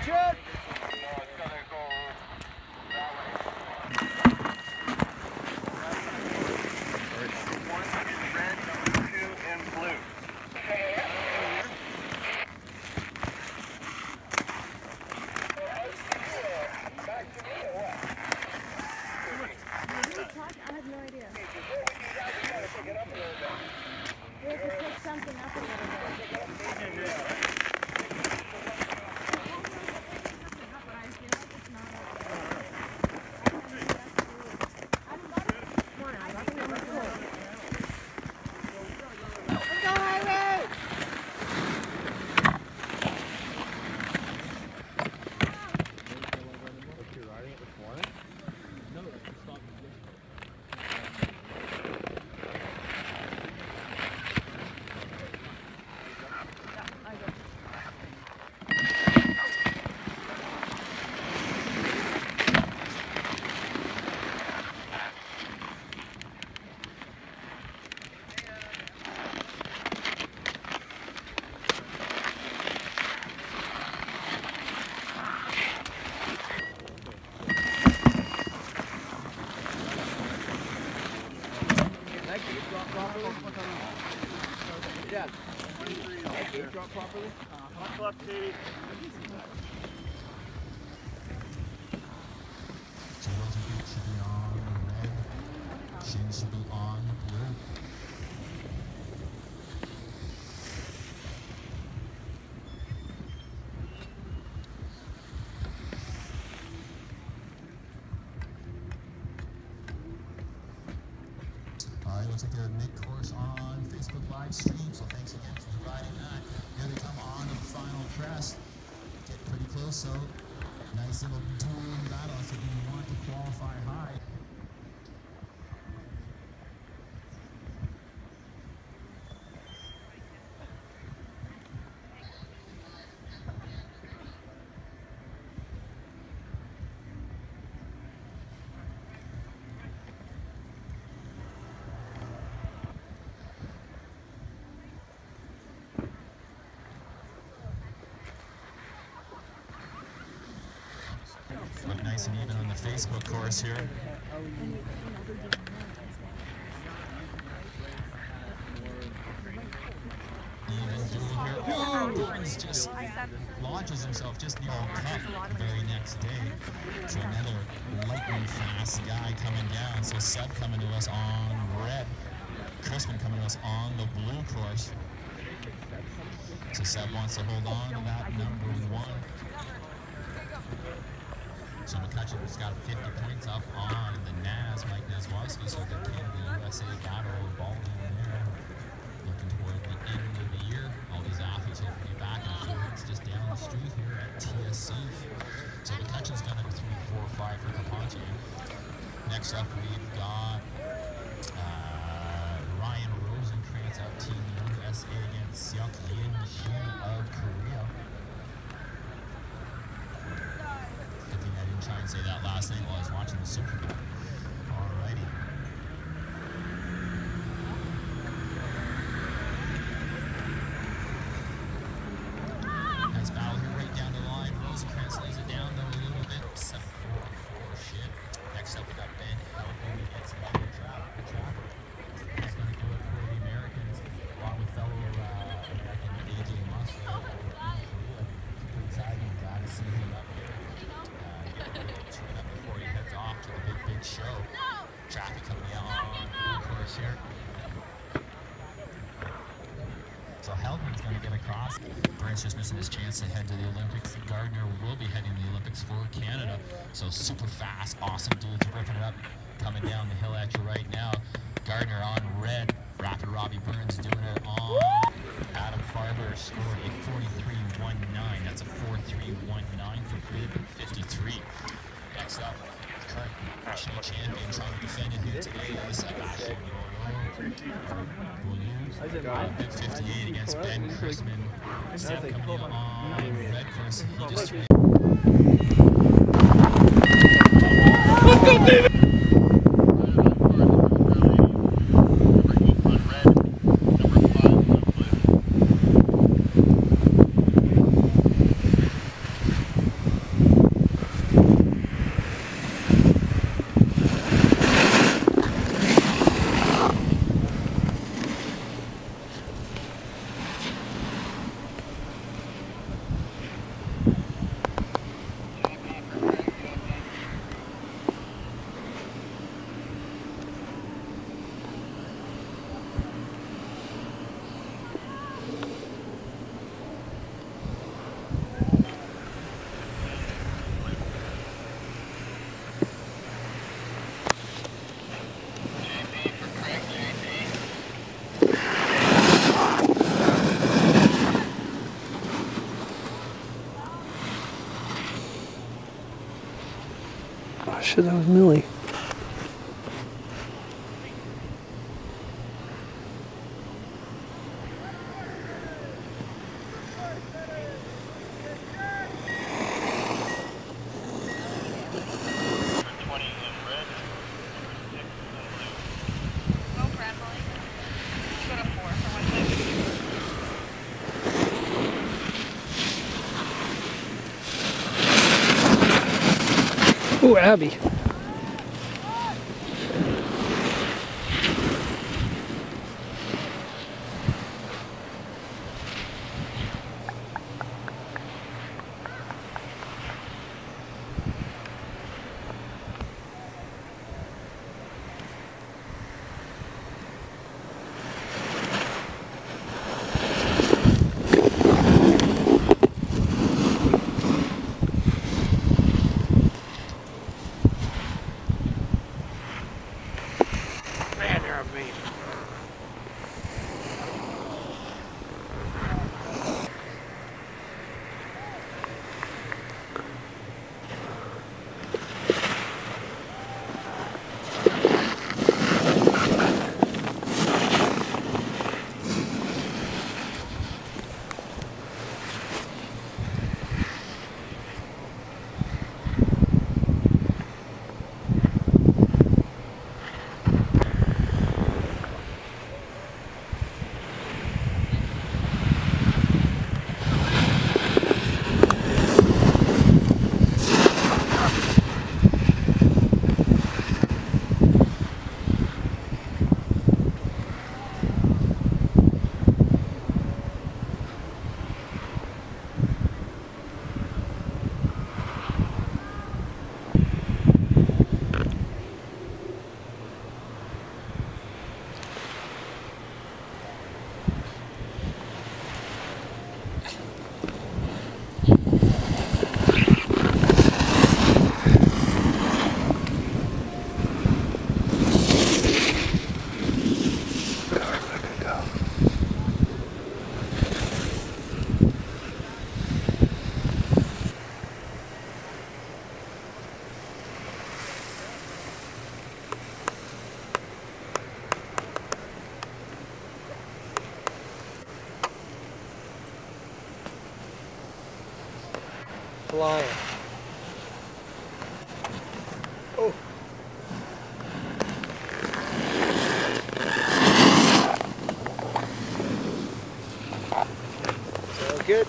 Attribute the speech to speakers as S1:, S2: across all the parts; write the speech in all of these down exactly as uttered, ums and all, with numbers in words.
S1: Shoot!
S2: I have no idea. We have to pick something up a little bit.
S1: Yeah. Gate drop properly? Uh-huh. Left, Katie.
S3: So those feet should be on red. Shins should be on blue. Alright, we'll take a mid-course on Facebook live stream, so thanks again for providing that. Here they come on to the final crest. Get pretty close, so nice little dueling battle if you want to qualify high. Look nice and even on the Facebook course here. Even duel here. Oh, Burns just launches himself just near the cup the very next day. So another lightning fast guy coming down. So Seb coming to us on red. Crispin coming to us on the blue course. So Seb wants to hold on to that number one. So McCutcheon's got fifty points up on the N A S, Mike Neswowski, so the Canada U S A battle ball in there. Looking toward the end of the year. All these athletes hope to be back in a few weeks just down the street here at T S C. So McCutcheon's got a three, four, five for Kapanchi. Next up, we've got uh, Ryan Rosenkrantz of Team U S A against Seok Yin Shin of Korea. Try and say that last name while I was watching the Super Bowl. Alrighty. Nice battle here right down the line. Rosenkrantz lays it down though a little bit. seven four four shit. Next up we got Ben Helping against Michael Trapper. Trapper. He's going to do it for the Americans along with fellow uh, American A J Musser. Pretty exciting. Glad to see him up here. Before he heads off to the big, big show. Traffic coming out on the course here. So Heldman's going to get across. Brent's just missing his chance to head to the Olympics. Gardner will be heading to the Olympics for Canada. So super fast, awesome dudes ripping it up. Coming down the hill at you right now. Gardner on red. Rapid Robbie Burns doing it on Adam Farber. Scored a forty-three one nine. That's a four three one nine for grid fifty-three. Next up, current national champion trying to defend it here today is Sebastian Bouillon. Big fifty-eight against Ben Crispin. Seb coming in on red course. He just trained. Let's go, David!
S4: Oh shit, that was Millie. Ooh, Abby.
S1: Man, they're amazing.
S4: Flying. Oh. So good.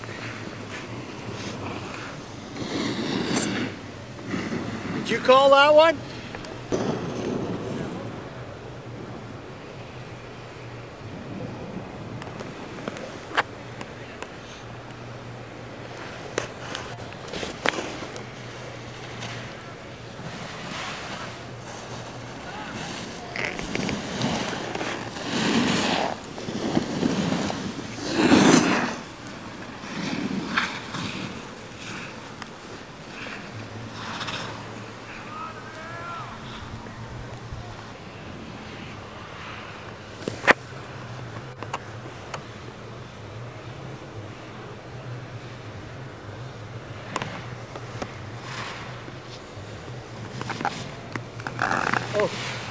S4: Did you call that one? Oh.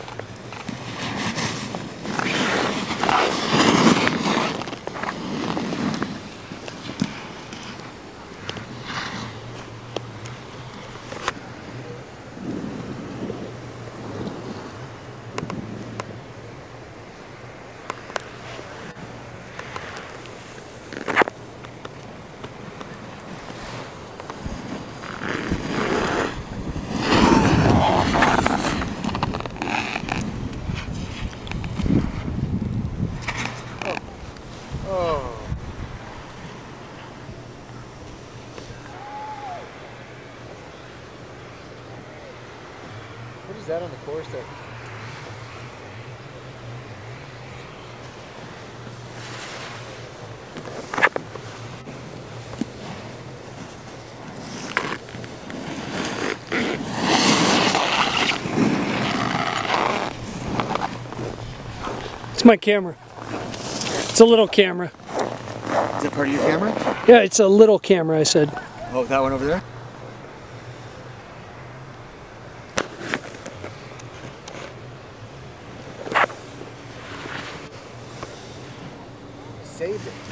S4: What is that on the course there? It's my camera. It's a little camera.
S1: Is it part of your camera?
S4: Yeah, it's a little camera, I said.
S1: Oh, that one over there? saved it.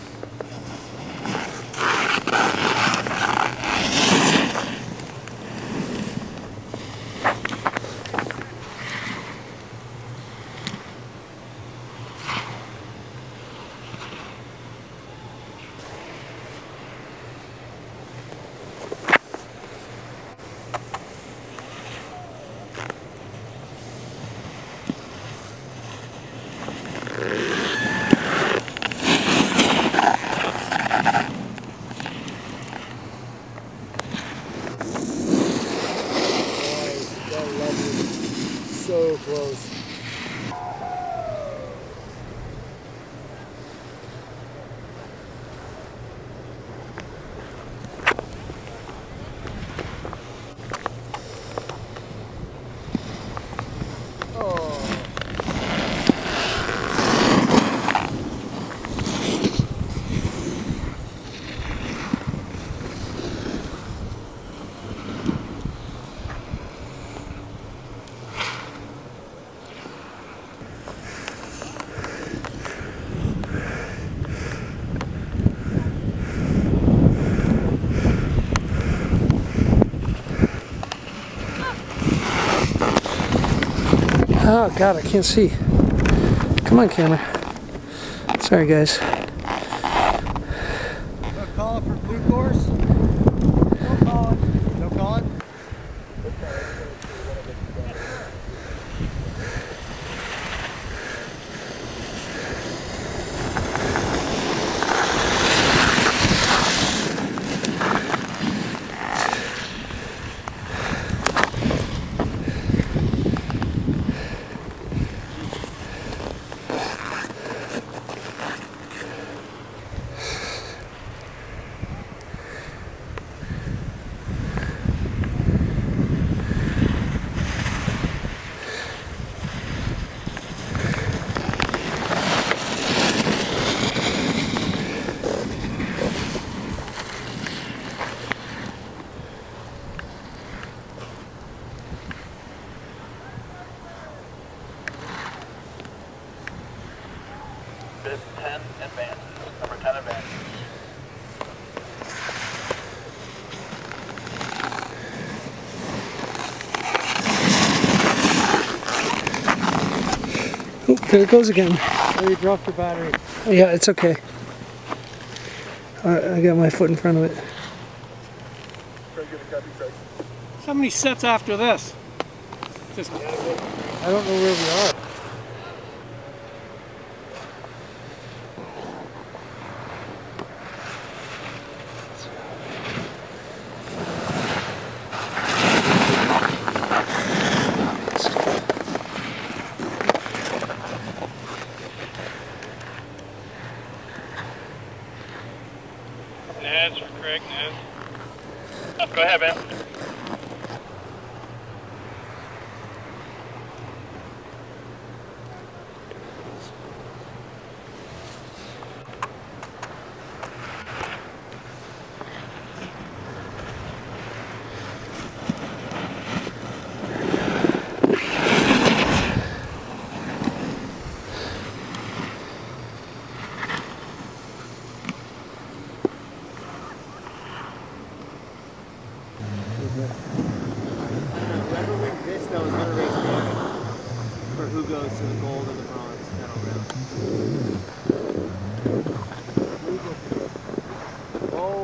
S1: So close.
S4: Oh God, I can't see. Come on, camera. Sorry, guys.
S1: No calling for blue course? No calling. No calling?
S3: ten advances. Number ten advances.
S4: Oh, there it goes again.
S1: Oh, you dropped your battery.
S4: Yeah, it's okay. I, I got my foot in front of it.
S5: How many sets after this? Just
S1: I don't know where we are.
S5: Naz or Craig, Naz.
S3: Go ahead, man.
S1: Whoever wins this, though, is going to race David for who goes to the gold or the bronze medal round. Oh.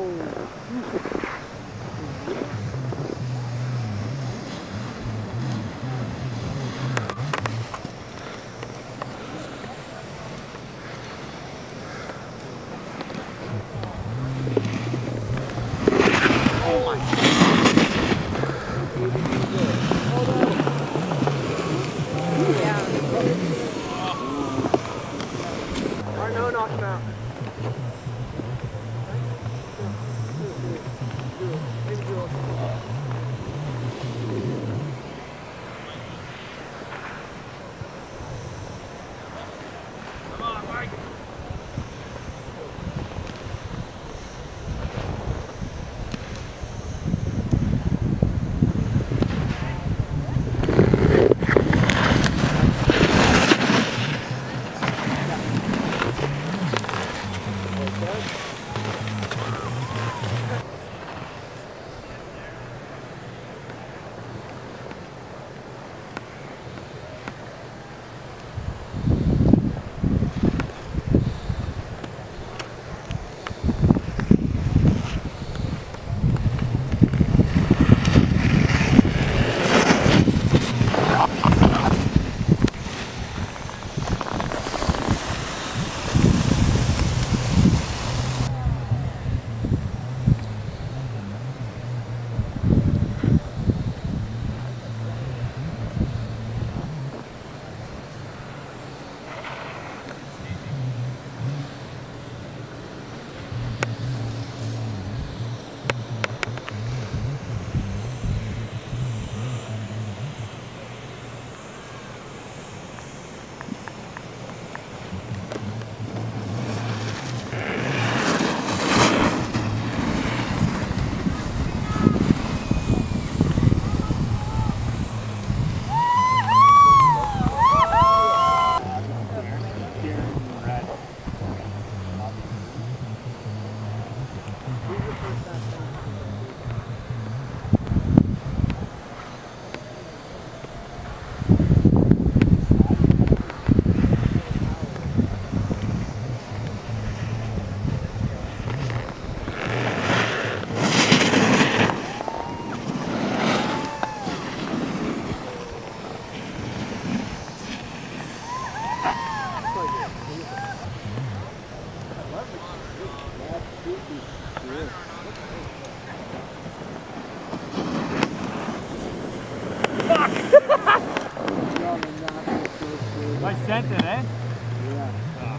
S1: sent it, eh?
S6: Yeah.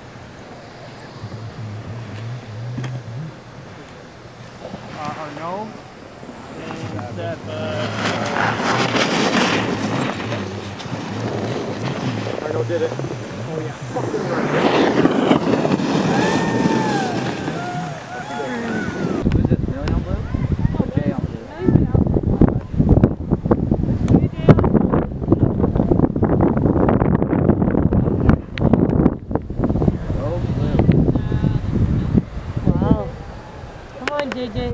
S1: Uh, or no? And that, uh... Arno did it. Oh yeah. Fucking right.
S6: Was it really on blue? Or Jay on blue?
S2: J J.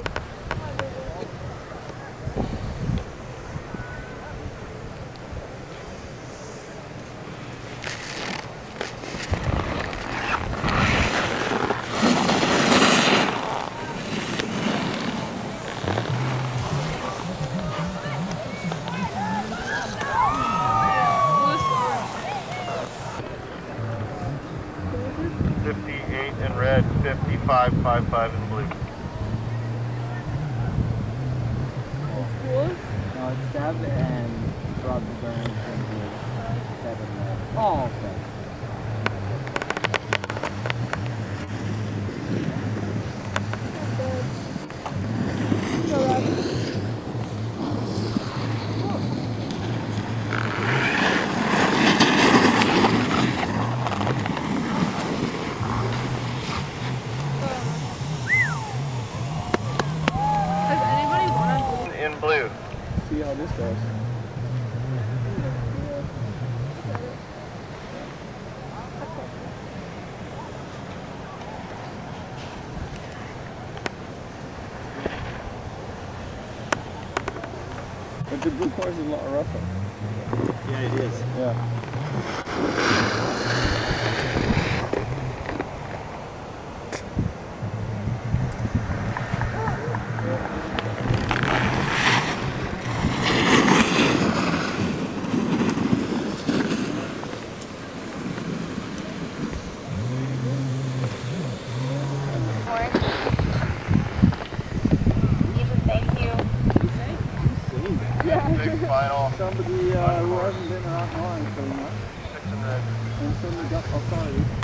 S7: fifty-eight in red, fifty-five five five in blue.
S6: No, it's Deb and Rob Burns and blue. Seven red. Oh, okay.
S7: In blue.
S6: See how this goes. But the blue course is a lot rougher.
S1: Yeah, it is.
S6: Yeah.
S7: Big final.
S6: Somebody uh, who hasn't been around long so much.
S7: Six in red.
S6: And somebody got authority.